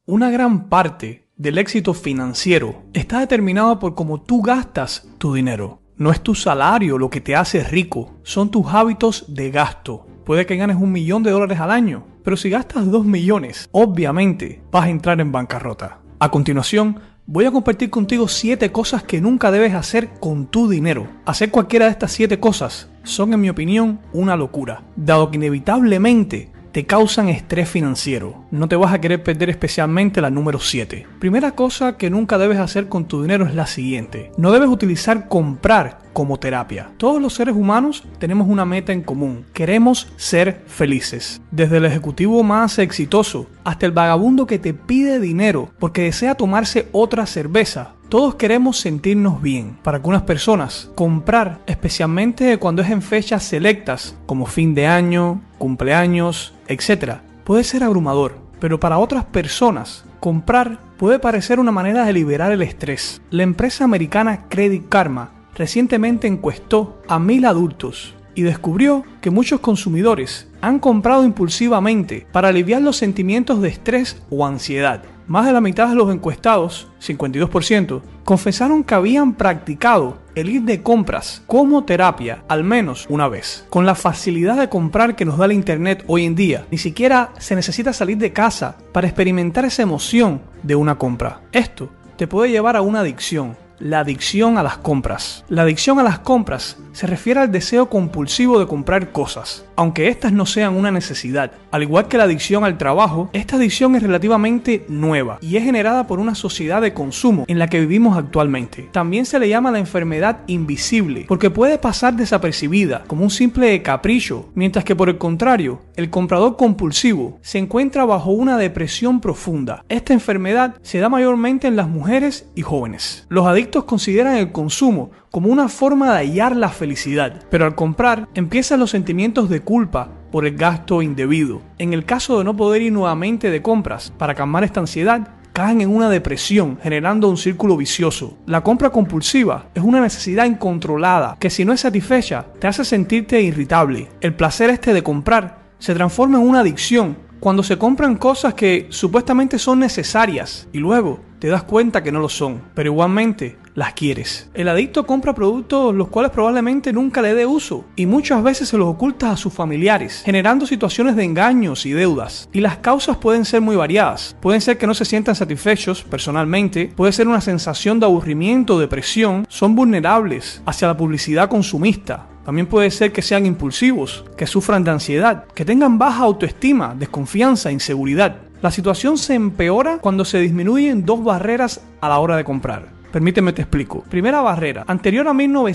Una gran parte del éxito financiero está determinado por cómo tú gastas tu dinero. No es tu salario lo que te hace rico, son tus hábitos de gasto. Puede que ganes $1 millón al año, pero si gastas 2 millones, obviamente vas a entrar en bancarrota. A continuación, voy a compartir contigo 7 cosas que nunca debes hacer con tu dinero. Hacer cualquiera de estas 7 cosas son, en mi opinión, una locura, dado que inevitablemente te causan estrés financiero. No te vas a querer perder especialmente la número 7. Primera cosa que nunca debes hacer con tu dinero es la siguiente. No debes utilizar comprar como terapia. Todos los seres humanos tenemos una meta en común. Queremos ser felices. Desde el ejecutivo más exitoso hasta el vagabundo que te pide dinero porque desea tomarse otra cerveza. Todos queremos sentirnos bien. Para algunas personas, comprar, especialmente cuando es en fechas selectas, como fin de año, cumpleaños, etc., puede ser abrumador. Pero para otras personas, comprar puede parecer una manera de liberar el estrés. La empresa americana Credit Karma recientemente encuestó a 1,000 adultos y descubrió que muchos consumidores han comprado impulsivamente para aliviar los sentimientos de estrés o ansiedad. Más de la mitad de los encuestados, 52%, confesaron que habían practicado el ir de compras como terapia al menos una vez. Con la facilidad de comprar que nos da el internet hoy en día, ni siquiera se necesita salir de casa para experimentar esa emoción de una compra. Esto te puede llevar a una adicción. La adicción a las compras. La adicción a las compras se refiere al deseo compulsivo de comprar cosas, aunque estas no sean una necesidad. Al igual que la adicción al trabajo, esta adicción es relativamente nueva y es generada por una sociedad de consumo en la que vivimos actualmente. También se le llama la enfermedad invisible, porque puede pasar desapercibida como un simple capricho, mientras que por el contrario, el comprador compulsivo se encuentra bajo una depresión profunda. Esta enfermedad se da mayormente en las mujeres y jóvenes. Los adictos consideran el consumo como una forma de hallar la felicidad, pero al comprar empiezan los sentimientos de culpa por el gasto indebido. En el caso de no poder ir nuevamente de compras para calmar esta ansiedad, caen en una depresión, generando un círculo vicioso. La compra compulsiva es una necesidad incontrolada que, si no es satisfecha, te hace sentirte irritable. El placer de comprar se transforma en una adicción cuando se compran cosas que supuestamente son necesarias y luego te das cuenta que no lo son, pero igualmente las quieres. El adicto compra productos los cuales probablemente nunca le dé uso y muchas veces se los oculta a sus familiares, generando situaciones de engaños y deudas. Y las causas pueden ser muy variadas. Pueden ser que no se sientan satisfechos personalmente, puede ser una sensación de aburrimiento o depresión, son vulnerables hacia la publicidad consumista. También puede ser que sean impulsivos, que sufran de ansiedad, que tengan baja autoestima, desconfianza, inseguridad. La situación se empeora cuando se disminuyen 2 barreras a la hora de comprar. Permíteme te explico. Primera barrera. Anterior a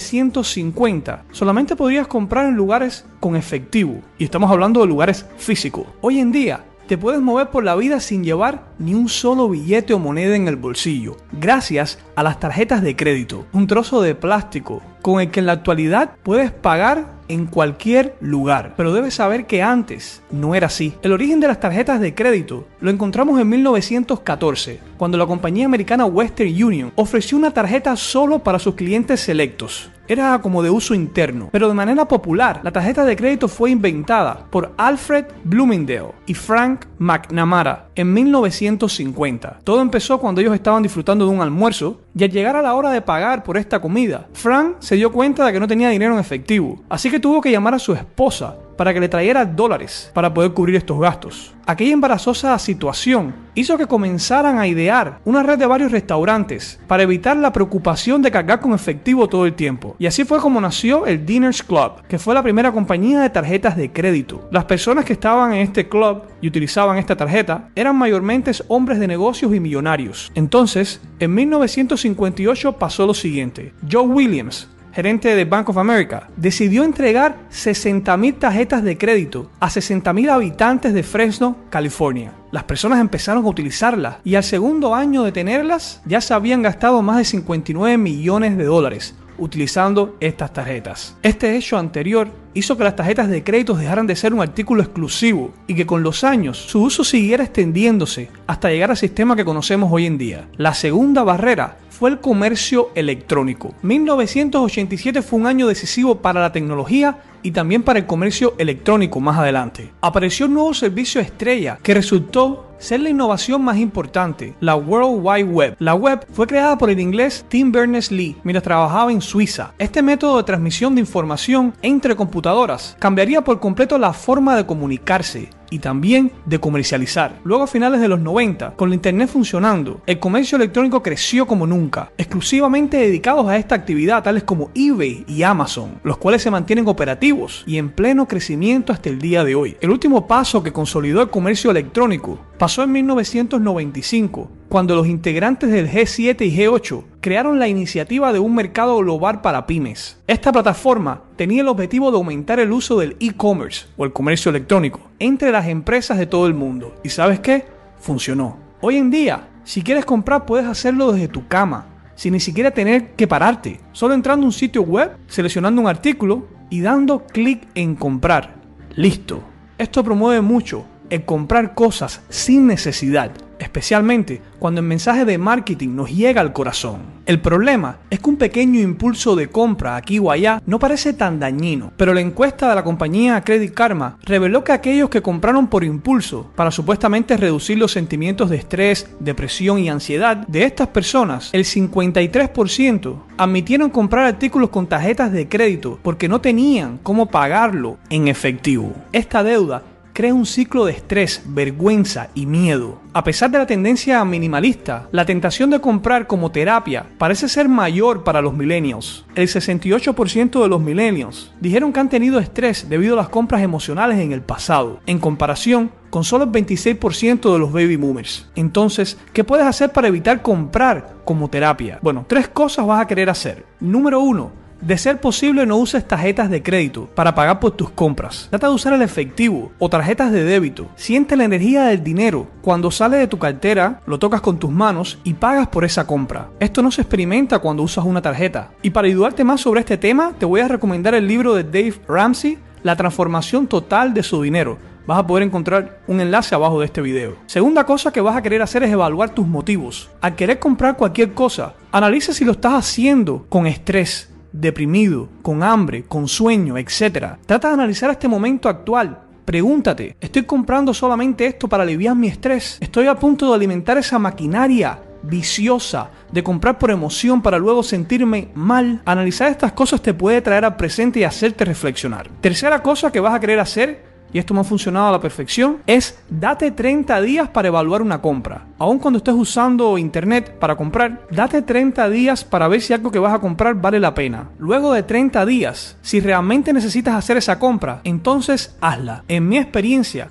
1950, solamente podías comprar en lugares con efectivo. Y estamos hablando de lugares físicos. Hoy en día, te puedes mover por la vida sin llevar ni un solo billete o moneda en el bolsillo, gracias a las tarjetas de crédito, un trozo de plástico con el que en la actualidad puedes pagar en cualquier lugar. Pero debes saber que antes no era así. El origen de las tarjetas de crédito lo encontramos en 1914, cuando la compañía americana Western Union ofreció una tarjeta solo para sus clientes selectos. Era como de uso interno, pero de manera popular, la tarjeta de crédito fue inventada por Alfred Bloomingdale y Frank McNamara en 1950. Todo empezó cuando ellos estaban disfrutando de un almuerzo y al llegar a la hora de pagar por esta comida, Frank se dio cuenta de que no tenía dinero en efectivo, así que tuvo que llamar a su esposa para que le trajera dólares para poder cubrir estos gastos. Aquella embarazosa situación hizo que comenzaran a idear una red de varios restaurantes para evitar la preocupación de cargar con efectivo todo el tiempo. Y así fue como nació el Diners Club, que fue la primera compañía de tarjetas de crédito. Las personas que estaban en este club y utilizaban esta tarjeta eran mayormente hombres de negocios y millonarios. Entonces, en 1958 pasó lo siguiente. Joe Williams, gerente de Bank of America, decidió entregar 60,000 tarjetas de crédito a 60,000 habitantes de Fresno, California. Las personas empezaron a utilizarlas y al segundo año de tenerlas ya se habían gastado más de $59 millones utilizando estas tarjetas. Este hecho anterior hizo que las tarjetas de crédito dejaran de ser un artículo exclusivo y que con los años su uso siguiera extendiéndose hasta llegar al sistema que conocemos hoy en día. La segunda barrera fue el comercio electrónico. 1987 fue un año decisivo para la tecnología y también para el comercio electrónico más adelante. Apareció un nuevo servicio estrella que resultó ser la innovación más importante, la World Wide Web. La web fue creada por el inglés Tim Berners-Lee mientras trabajaba en Suiza. Este método de transmisión de información entre computadoras cambiaría por completo la forma de comunicarse y también de comercializar. Luego, a finales de los 90, con la internet funcionando, el comercio electrónico creció como nunca, exclusivamente dedicados a esta actividad, tales como eBay y Amazon, los cuales se mantienen operativos y en pleno crecimiento hasta el día de hoy. El último paso que consolidó el comercio electrónico pasó en 1995, cuando los integrantes del G7 y G8 crearon la iniciativa de un mercado global para pymes. Esta plataforma tenía el objetivo de aumentar el uso del e-commerce o el comercio electrónico entre las empresas de todo el mundo. ¿Y sabes qué? Funcionó. Hoy en día, si quieres comprar, puedes hacerlo desde tu cama, sin ni siquiera tener que pararte, solo entrando a un sitio web, seleccionando un artículo y dando clic en comprar. Listo. Esto promueve mucho el comprar cosas sin necesidad, especialmente cuando el mensaje de marketing nos llega al corazón. El problema es que un pequeño impulso de compra aquí o allá no parece tan dañino, pero la encuesta de la compañía Credit Karma reveló que aquellos que compraron por impulso para supuestamente reducir los sentimientos de estrés, depresión y ansiedad de estas personas, el 53% admitieron comprar artículos con tarjetas de crédito porque no tenían cómo pagarlo en efectivo. Esta deuda crea un ciclo de estrés, vergüenza y miedo. A pesar de la tendencia minimalista, la tentación de comprar como terapia parece ser mayor para los millennials. El 68% de los millennials dijeron que han tenido estrés debido a las compras emocionales en el pasado, en comparación con solo el 26% de los baby boomers. Entonces, ¿qué puedes hacer para evitar comprar como terapia? Bueno, 3 cosas vas a querer hacer. Número 1. De ser posible, no uses tarjetas de crédito para pagar por tus compras. Trata de usar el efectivo o tarjetas de débito. Siente la energía del dinero. Cuando sale de tu cartera, lo tocas con tus manos y pagas por esa compra. Esto no se experimenta cuando usas una tarjeta. Y para ayudarte más sobre este tema, te voy a recomendar el libro de Dave Ramsey, La transformación total de su dinero. Vas a poder encontrar un enlace abajo de este video. Segunda cosa que vas a querer hacer es evaluar tus motivos. Al querer comprar cualquier cosa, analiza si lo estás haciendo con estrés, deprimido, con hambre, con sueño, etc. Trata de analizar este momento actual. Pregúntate, ¿estoy comprando solamente esto para aliviar mi estrés? ¿Estoy a punto de alimentar esa maquinaria viciosa de comprar por emoción para luego sentirme mal? Analizar estas cosas te puede traer al presente y hacerte reflexionar. Tercera cosa que vas a querer hacer, y esto me ha funcionado a la perfección, es date 30 días para evaluar una compra. Aun cuando estés usando internet para comprar, date 30 días para ver si algo que vas a comprar vale la pena. Luego de 30 días, si realmente necesitas hacer esa compra, entonces hazla. En mi experiencia,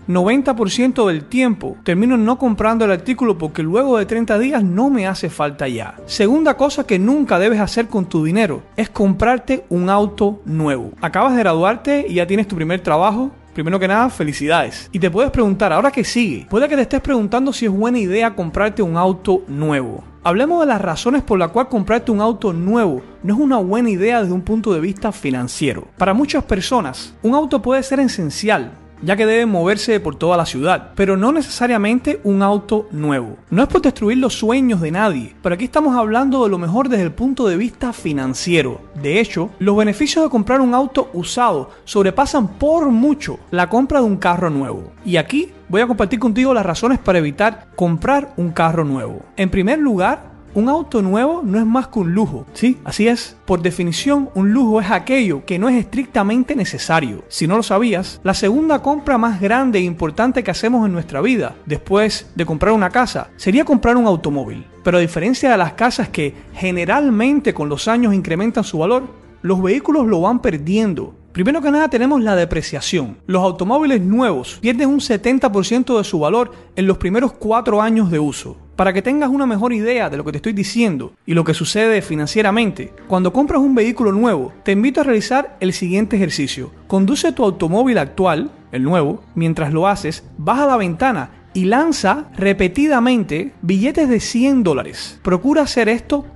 90% del tiempo termino no comprando el artículo porque luego de 30 días no me hace falta ya. Segunda cosa que nunca debes hacer con tu dinero es comprarte un auto nuevo. Acabas de graduarte y ya tienes tu primer trabajo. Primero que nada, felicidades. Y te puedes preguntar, ¿ahora qué sigue? Puede que te estés preguntando si es buena idea comprarte un auto nuevo. Hablemos de las razones por las cuales comprarte un auto nuevo no es una buena idea desde un punto de vista financiero. Para muchas personas, un auto puede ser esencial, ya que debe moverse por toda la ciudad, pero no necesariamente un auto nuevo. No es por destruir los sueños de nadie, pero aquí estamos hablando de lo mejor desde el punto de vista financiero. De hecho, los beneficios de comprar un auto usado sobrepasan por mucho la compra de un carro nuevo. Y aquí voy a compartir contigo las razones para evitar comprar un carro nuevo. En primer lugar, un auto nuevo no es más que un lujo. Sí, así es. Por definición, un lujo es aquello que no es estrictamente necesario. Si no lo sabías, la segunda compra más grande e importante que hacemos en nuestra vida, después de comprar una casa, sería comprar un automóvil. Pero a diferencia de las casas que generalmente con los años incrementan su valor, los vehículos lo van perdiendo. Primero que nada tenemos la depreciación. Los automóviles nuevos pierden un 70% de su valor en los primeros 4 años de uso. Para que tengas una mejor idea de lo que te estoy diciendo y lo que sucede financieramente, cuando compras un vehículo nuevo, te invito a realizar el siguiente ejercicio. Conduce tu automóvil actual, el nuevo, mientras lo haces, baja la ventana y lanza repetidamente billetes de $100. Procura hacer esto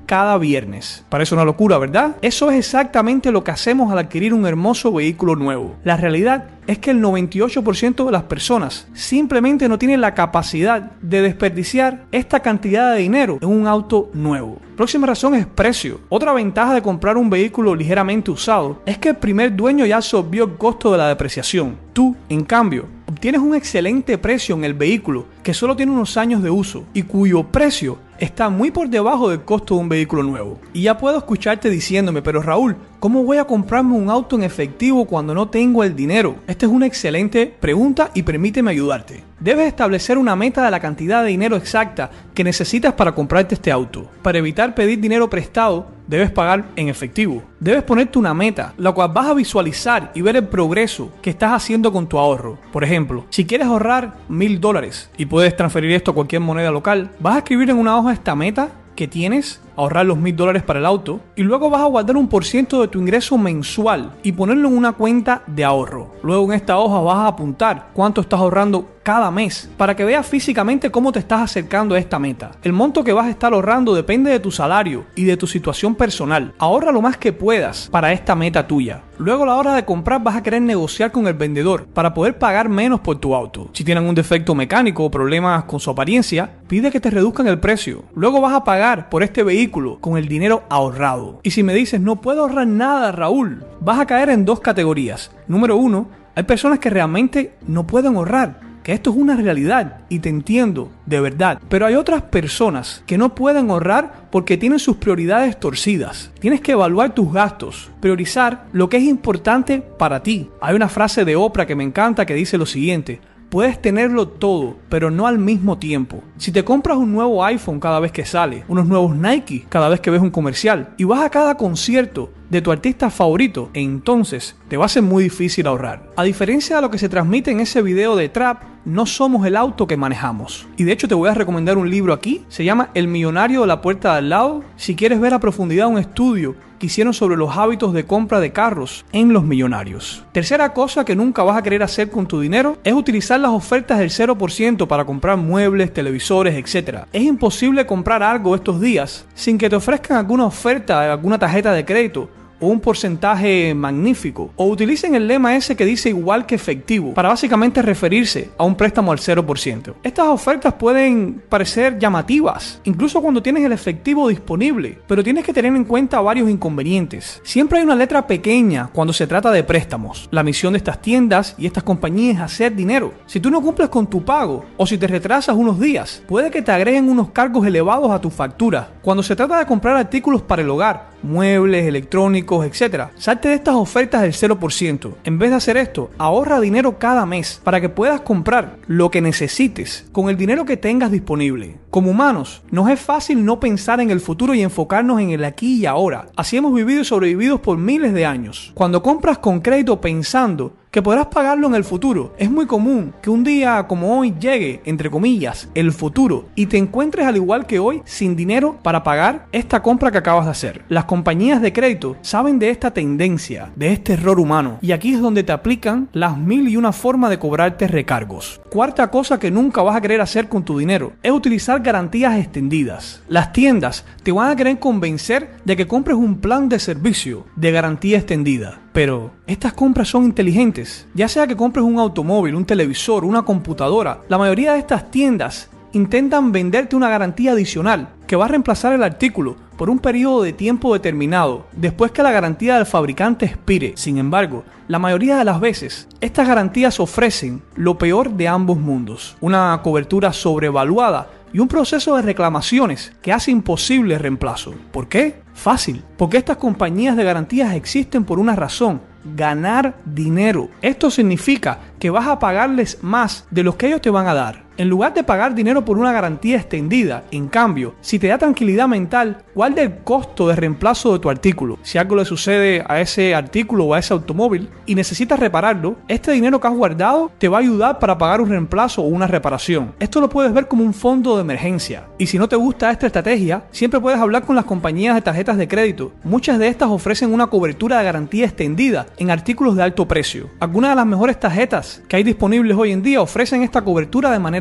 cada viernes. Parece una locura, ¿verdad? Eso es exactamente lo que hacemos al adquirir un hermoso vehículo nuevo. La realidad es que el 98% de las personas simplemente no tienen la capacidad de desperdiciar esta cantidad de dinero en un auto nuevo. Próxima razón es precio. Otra ventaja de comprar un vehículo ligeramente usado es que el primer dueño ya absorbió el costo de la depreciación. Tú, en cambio, obtienes un excelente precio en el vehículo que solo tiene unos años de uso y cuyo precio está muy por debajo del costo de un vehículo nuevo. Y ya puedo escucharte diciéndome, pero Raúl, ¿cómo voy a comprarme un auto en efectivo cuando no tengo el dinero? Esta es una excelente pregunta y permíteme ayudarte. Debes establecer una meta de la cantidad de dinero exacta que necesitas para comprarte este auto. Para evitar pedir dinero prestado, debes pagar en efectivo. Debes ponerte una meta, la cual vas a visualizar y ver el progreso que estás haciendo con tu ahorro. Por ejemplo, si quieres ahorrar $1,000 y puedes transferir esto a cualquier moneda local, vas a escribir en una hoja esta meta que tienes, ahorrar los $1,000 para el auto, y luego vas a guardar un % de tu ingreso mensual y ponerlo en una cuenta de ahorro. Luego en esta hoja vas a apuntar cuánto estás ahorrando cada mes para que veas físicamente cómo te estás acercando a esta meta. El monto que vas a estar ahorrando depende de tu salario y de tu situación personal. Ahorra lo más que puedas para esta meta tuya. Luego a la hora de comprar vas a querer negociar con el vendedor para poder pagar menos por tu auto. Si tienen un defecto mecánico o problemas con su apariencia, pide que te reduzcan el precio. Luego vas a pagar por este vehículo con el dinero ahorrado. Y si me dices, no puedo ahorrar nada, Raúl, vas a caer en dos categorías. Número uno, hay personas que realmente no pueden ahorrar, que esto es una realidad y te entiendo, de verdad. Pero hay otras personas que no pueden ahorrar porque tienen sus prioridades torcidas. Tienes que evaluar tus gastos, priorizar lo que es importante para ti. Hay una frase de Oprah que me encanta que dice lo siguiente: puedes tenerlo todo, pero no al mismo tiempo. Si te compras un nuevo iPhone cada vez que sale, unos nuevos Nike cada vez que ves un comercial, y vas a cada concierto de tu artista favorito, entonces te va a ser muy difícil ahorrar. A diferencia de lo que se transmite en ese video de Trap, no somos el auto que manejamos. Y de hecho te voy a recomendar un libro aquí, se llama El millonario de la puerta de al lado, si quieres ver a profundidad un estudio que hicieron sobre los hábitos de compra de carros en los millonarios. Tercera cosa que nunca vas a querer hacer con tu dinero es utilizar las ofertas del 0% para comprar muebles, televisores, etc. Es imposible comprar algo estos días sin que te ofrezcan alguna oferta, alguna tarjeta de crédito o un porcentaje magnífico, o utilicen el lema ese que dice igual que efectivo para básicamente referirse a un préstamo al 0%. Estas ofertas pueden parecer llamativas, incluso cuando tienes el efectivo disponible, pero tienes que tener en cuenta varios inconvenientes. Siempre hay una letra pequeña cuando se trata de préstamos. La misión de estas tiendas y estas compañías es hacer dinero. Si tú no cumples con tu pago o si te retrasas unos días, puede que te agreguen unos cargos elevados a tu factura. Cuando se trata de comprar artículos para el hogar, muebles, electrónicos, etc. Salte de estas ofertas del 0%. En vez de hacer esto, ahorra dinero cada mes para que puedas comprar lo que necesites con el dinero que tengas disponible. Como humanos, nos es fácil no pensar en el futuro y enfocarnos en el aquí y ahora. Así hemos vivido y sobrevivido por miles de años. Cuando compras con crédito pensando que podrás pagarlo en el futuro, es muy común que un día como hoy llegue, entre comillas, el futuro y te encuentres al igual que hoy sin dinero para pagar esta compra que acabas de hacer. Las compañías de crédito saben de esta tendencia, de este error humano, y aquí es donde te aplican las 1001 formas de cobrarte recargos. Cuarta cosa que nunca vas a querer hacer con tu dinero es utilizar garantías extendidas. Las tiendas te van a querer convencer de que compres un plan de servicio de garantía extendida. Pero estas compras son inteligentes. Ya sea que compres un automóvil, un televisor, una computadora, la mayoría de estas tiendas intentan venderte una garantía adicional que va a reemplazar el artículo por un periodo de tiempo determinado después que la garantía del fabricante expire. Sin embargo, la mayoría de las veces, estas garantías ofrecen lo peor de ambos mundos: una cobertura sobrevaluada y un proceso de reclamaciones que hace imposible el reemplazo. ¿Por qué? Fácil, porque estas compañías de garantías existen por una razón: ganar dinero. Esto significa que vas a pagarles más de lo que ellos te van a dar. En lugar de pagar dinero por una garantía extendida, en cambio, si te da tranquilidad mental, guarda el costo de reemplazo de tu artículo. Si algo le sucede a ese artículo o a ese automóvil y necesitas repararlo, este dinero que has guardado te va a ayudar para pagar un reemplazo o una reparación. Esto lo puedes ver como un fondo de emergencia. Y si no te gusta esta estrategia, siempre puedes hablar con las compañías de tarjetas de crédito. Muchas de estas ofrecen una cobertura de garantía extendida en artículos de alto precio. Algunas de las mejores tarjetas que hay disponibles hoy en día ofrecen esta cobertura de manera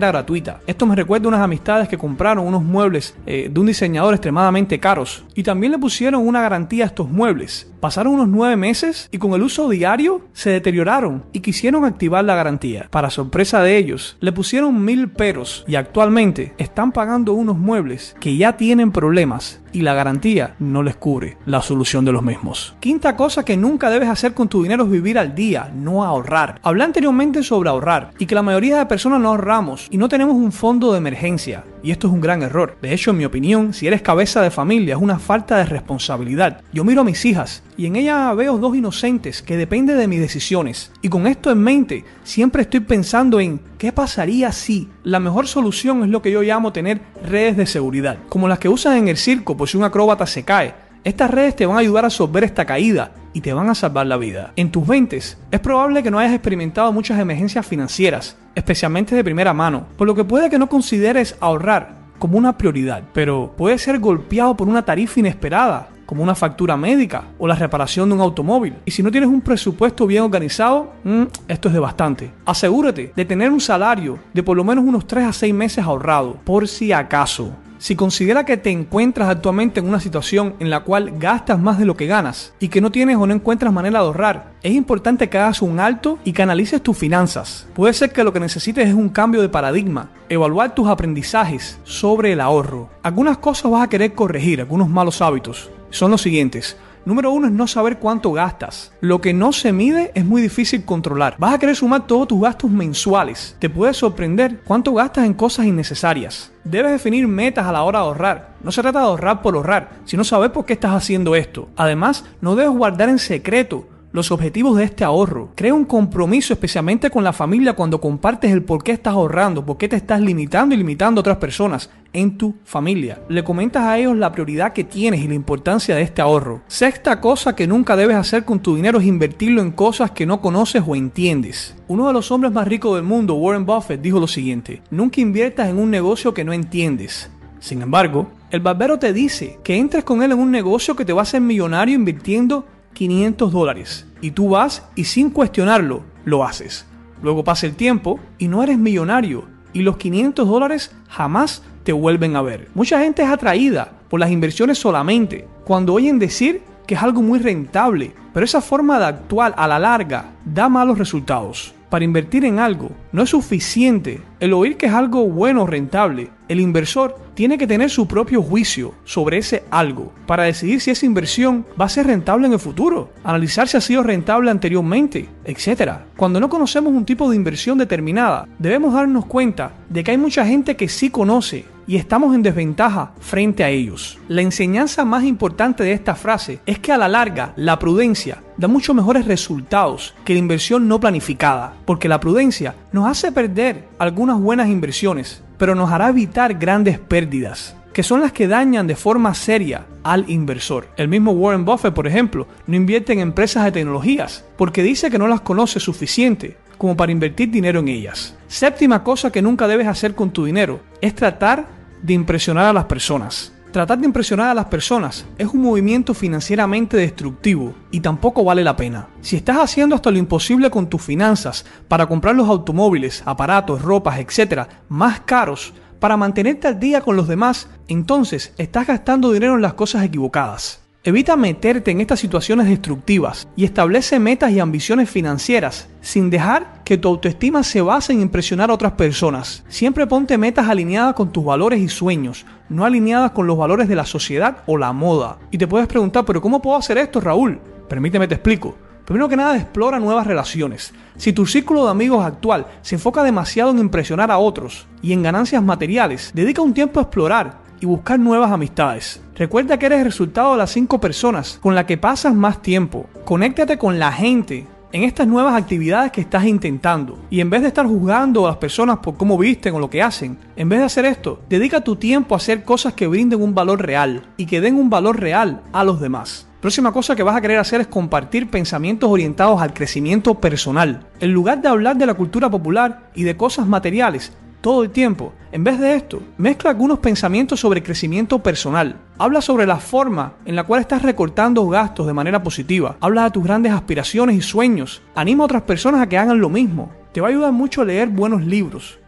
manera gratuita. Esto me recuerda a unas amistades que compraron unos muebles de un diseñador extremadamente caros y también le pusieron una garantía a estos muebles. Pasaron unos 9 meses y con el uso diario se deterioraron y quisieron activar la garantía. Para sorpresa de ellos, le pusieron 1000 peros y actualmente están pagando unos muebles que ya tienen problemas y la garantía no les cubre la solución de los mismos. Quinta cosa que nunca debes hacer con tu dinero es vivir al día, no ahorrar. Hablé anteriormente sobre ahorrar y que la mayoría de personas no ahorramos y no tenemos un fondo de emergencia. Y esto es un gran error. De hecho, en mi opinión, si eres cabeza de familia, es una falta de responsabilidad. Yo miro a mis hijas y en ellas veo 2 inocentes que dependen de mis decisiones. Y con esto en mente, siempre estoy pensando en ¿qué pasaría si? La mejor solución es lo que yo llamo tener redes de seguridad, como las que usan en el circo por si un acróbata se cae. Estas redes te van a ayudar a absorber esta caída y te van a salvar la vida. En tus 20s, es probable que no hayas experimentado muchas emergencias financieras, especialmente de primera mano, por lo que puede que no consideres ahorrar como una prioridad, pero puedes ser golpeado por una tarifa inesperada, como una factura médica o la reparación de un automóvil. Y si no tienes un presupuesto bien organizado, esto es devastante. Asegúrate de tener un salario de por lo menos unos 3 a 6 meses ahorrado, por si acaso. Si considera que te encuentras actualmente en una situación en la cual gastas más de lo que ganas y que no tienes o no encuentras manera de ahorrar, es importante que hagas un alto y que analices tus finanzas. Puede ser que lo que necesites es un cambio de paradigma, evaluar tus aprendizajes sobre el ahorro. Algunas cosas vas a querer corregir, algunos malos hábitos. Son los siguientes. Número 1 es no saber cuánto gastas. Lo que no se mide es muy difícil controlar. Vas a querer sumar todos tus gastos mensuales. Te puede sorprender cuánto gastas en cosas innecesarias. Debes definir metas a la hora de ahorrar. No se trata de ahorrar por ahorrar, sino saber por qué estás haciendo esto. Además, no debes guardar en secreto los objetivos de este ahorro. Crea un compromiso especialmente con la familia cuando compartes el por qué estás ahorrando, por qué te estás limitando y limitando a otras personas en tu familia. Le comentas a ellos la prioridad que tienes y la importancia de este ahorro. Sexta cosa que nunca debes hacer con tu dinero es invertirlo en cosas que no conoces o entiendes. Uno de los hombres más ricos del mundo, Warren Buffett, dijo lo siguiente: nunca inviertas en un negocio que no entiendes. Sin embargo, el barbero te dice que entres con él en un negocio que te va a hacer millonario invirtiendo $500 y tú vas y sin cuestionarlo lo haces. Luego pasa el tiempo y no eres millonario y los $500 jamás te vuelven a ver. Mucha gente es atraída por las inversiones solamente cuando oyen decir que es algo muy rentable, pero esa forma de actuar a la larga da malos resultados. Para invertir en algo no es suficiente el oír que es algo bueno o rentable. El inversor tiene que tener su propio juicio sobre ese algo para decidir si esa inversión va a ser rentable en el futuro, analizar si ha sido rentable anteriormente, etc. Cuando no conocemos un tipo de inversión determinada, debemos darnos cuenta de que hay mucha gente que sí conoce y estamos en desventaja frente a ellos. La enseñanza más importante de esta frase es que a la larga la prudencia da mucho mejores resultados que la inversión no planificada, porque la prudencia nos hace perder algunas buenas inversiones, pero nos hará evitar grandes pérdidas, que son las que dañan de forma seria al inversor. El mismo Warren Buffett, por ejemplo, no invierte en empresas de tecnologías porque dice que no las conoce suficiente como para invertir dinero en ellas. Séptima cosa que nunca debes hacer con tu dinero es tratar de impresionar a las personas. Tratar de impresionar a las personas es un movimiento financieramente destructivo y tampoco vale la pena. Si estás haciendo hasta lo imposible con tus finanzas para comprar los automóviles, aparatos, ropas, etc. más caros para mantenerte al día con los demás, entonces estás gastando dinero en las cosas equivocadas. Evita meterte en estas situaciones destructivas y establece metas y ambiciones financieras sin dejar que tu autoestima se base en impresionar a otras personas. Siempre ponte metas alineadas con tus valores y sueños, no alineadas con los valores de la sociedad o la moda. Y te puedes preguntar, ¿pero cómo puedo hacer esto, Raúl? Permíteme te explico. Primero que nada, explora nuevas relaciones. Si tu círculo de amigos actual se enfoca demasiado en impresionar a otros y en ganancias materiales, dedica un tiempo a explorar y buscar nuevas amistades. Recuerda que eres el resultado de las 5 personas con las que pasas más tiempo. Conéctate con la gente en estas nuevas actividades que estás intentando. Y en vez de estar juzgando a las personas por cómo visten o lo que hacen, en vez de hacer esto, dedica tu tiempo a hacer cosas que brinden un valor real y que den un valor real a los demás. Próxima cosa que vas a querer hacer es compartir pensamientos orientados al crecimiento personal. En lugar de hablar de la cultura popular y de cosas materiales todo el tiempo, en vez de esto, mezcla algunos pensamientos sobre crecimiento personal. Habla sobre la forma en la cual estás recortando gastos de manera positiva. Habla de tus grandes aspiraciones y sueños. Anima a otras personas a que hagan lo mismo. Te va a ayudar mucho a leer buenos libros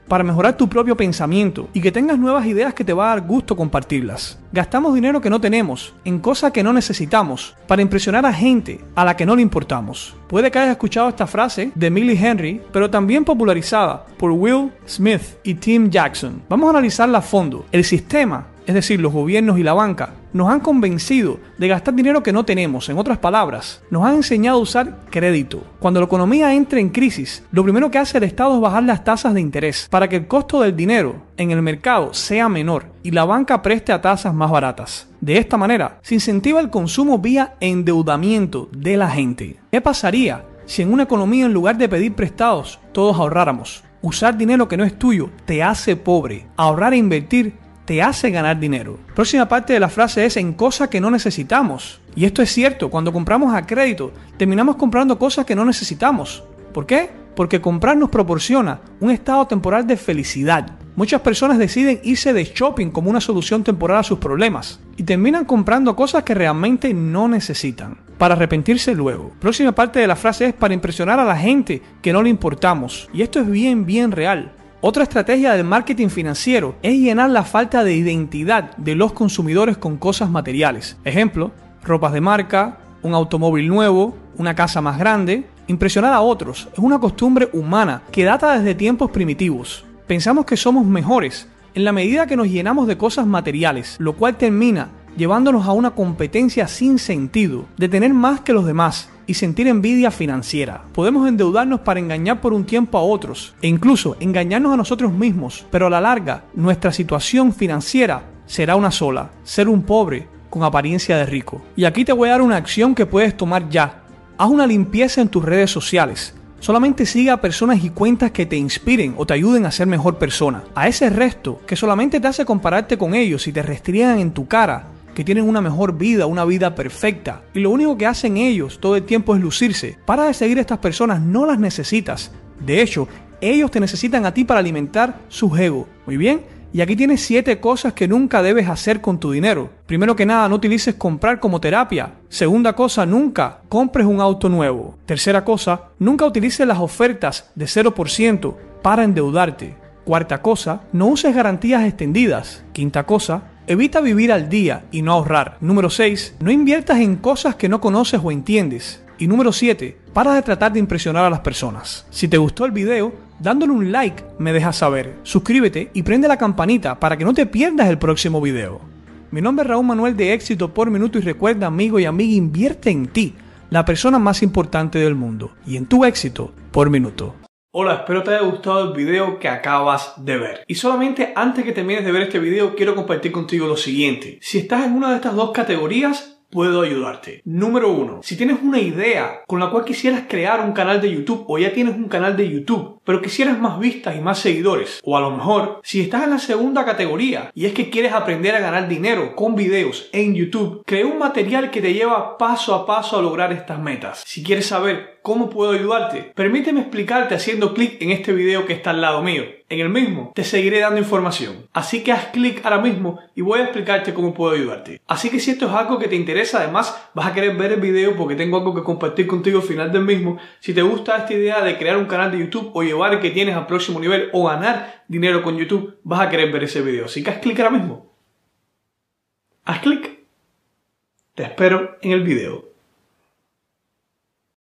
para mejorar tu propio pensamiento y que tengas nuevas ideas que te va a dar gusto compartirlas. Gastamos dinero que no tenemos en cosas que no necesitamos para impresionar a gente a la que no le importamos. Puede que hayas escuchado esta frase de Millie Henry, pero también popularizada por Will Smith y Tim Jackson. Vamos a analizarla a fondo. El sistema, es decir, los gobiernos y la banca, nos han convencido de gastar dinero que no tenemos. En otras palabras, nos han enseñado a usar crédito. Cuando la economía entra en crisis, lo primero que hace el Estado es bajar las tasas de interés para que el costo del dinero en el mercado sea menor y la banca preste a tasas más baratas. De esta manera, se incentiva el consumo vía endeudamiento de la gente. ¿Qué pasaría si en una economía, en lugar de pedir prestados, todos ahorráramos? Usar dinero que no es tuyo te hace pobre. Ahorrar e invertir te hace ganar dinero. Próxima parte de la frase es en cosas que no necesitamos. Y esto es cierto, cuando compramos a crédito, terminamos comprando cosas que no necesitamos. ¿Por qué? Porque comprar nos proporciona un estado temporal de felicidad. Muchas personas deciden irse de shopping como una solución temporal a sus problemas y terminan comprando cosas que realmente no necesitan, para arrepentirse luego. Próxima parte de la frase es para impresionar a la gente que no le importamos. Y esto es bien real. Otra estrategia del marketing financiero es llenar la falta de identidad de los consumidores con cosas materiales. Ejemplo, ropas de marca, un automóvil nuevo, una casa más grande. Impresionar a otros es una costumbre humana que data desde tiempos primitivos. Pensamos que somos mejores en la medida que nos llenamos de cosas materiales, lo cual termina llevándonos a una competencia sin sentido, de tener más que los demás y sentir envidia financiera. Podemos endeudarnos para engañar por un tiempo a otros e incluso engañarnos a nosotros mismos, pero a la larga nuestra situación financiera será una sola: ser un pobre con apariencia de rico. Y aquí te voy a dar una acción que puedes tomar ya. Haz una limpieza en tus redes sociales. Solamente sigue a personas y cuentas que te inspiren o te ayuden a ser mejor persona. A ese resto que solamente te hace compararte con ellos y te restriegan en tu cara que tienen una mejor vida, una vida perfecta, y lo único que hacen ellos todo el tiempo es lucirse. Para de seguir a estas personas, no las necesitas. De hecho, ellos te necesitan a ti para alimentar sus egos. Muy bien, y aquí tienes 7 cosas que nunca debes hacer con tu dinero. Primero que nada, no utilices comprar como terapia. Segunda cosa, nunca compres un auto nuevo. Tercera cosa, nunca utilices las ofertas de 0% para endeudarte. Cuarta cosa, no uses garantías extendidas. Quinta cosa, evita vivir al día y no ahorrar. Número 6. No inviertas en cosas que no conoces o entiendes. Y número 7. Para de tratar de impresionar a las personas. Si te gustó el video, dándole un like me dejas saber. Suscríbete y prende la campanita para que no te pierdas el próximo video. Mi nombre es Raúl Manuel de Éxito por Minuto y recuerda, amigo y amiga, invierte en ti, la persona más importante del mundo, y en tu éxito por minuto. Hola, espero te haya gustado el video que acabas de ver. Y solamente antes que termines de ver este video, quiero compartir contigo lo siguiente. Si estás en una de estas dos categorías, puedo ayudarte. Número 1. Si tienes una idea con la cual quisieras crear un canal de YouTube o ya tienes un canal de YouTube, pero quisieras más vistas y más seguidores, o a lo mejor, si estás en la segunda categoría y es que quieres aprender a ganar dinero con videos en YouTube, crea un material que te lleva paso a paso a lograr estas metas. Si quieres saber cómo puedo ayudarte, permíteme explicarte haciendo clic en este video que está al lado mío. En el mismo te seguiré dando información, así que haz clic ahora mismo y voy a explicarte cómo puedo ayudarte. Así que si esto es algo que te interesa, además vas a querer ver el video porque tengo algo que compartir contigo al final del mismo. Si te gusta esta idea de crear un canal de YouTube o llevar el que tienes al próximo nivel o ganar dinero con YouTube, vas a querer ver ese video, así que haz clic ahora mismo. Haz clic. Te espero en el video.